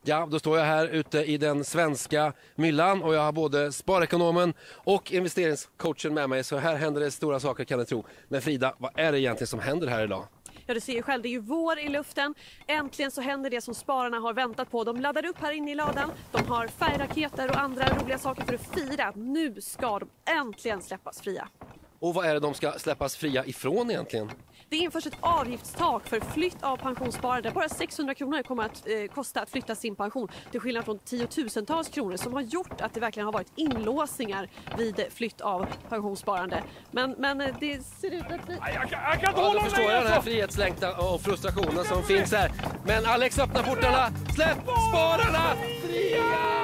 Ja, då står jag här ute i den svenska myllan och jag har både sparekonomen och investeringscoachen med mig. Så här händer det stora saker, kan jag tro. Men Frida, vad är det egentligen som händer här idag? Ja, du ser ju själv, det är ju vår i luften. Äntligen så händer det som spararna har väntat på. De laddar upp här inne i ladan. De har färgraketer och andra roliga saker för att fira att nu ska de äntligen släppas fria. Och vad är det de ska släppas fria ifrån egentligen? Det införs ett avgiftstak för flytt av pensionssparare. Bara 600 kronor kommer att kosta att flytta sin pension. Till skillnad från tiotusentals kronor som har gjort att det verkligen har varit inlåsningar vid flytt av pensionssparande. Men det ser ut att bli... Jag kan inte hålla då förstår jag den här frihetslängtan och frustrationen som finns här. Men Alex, öppna portarna! Släpp spararna fria!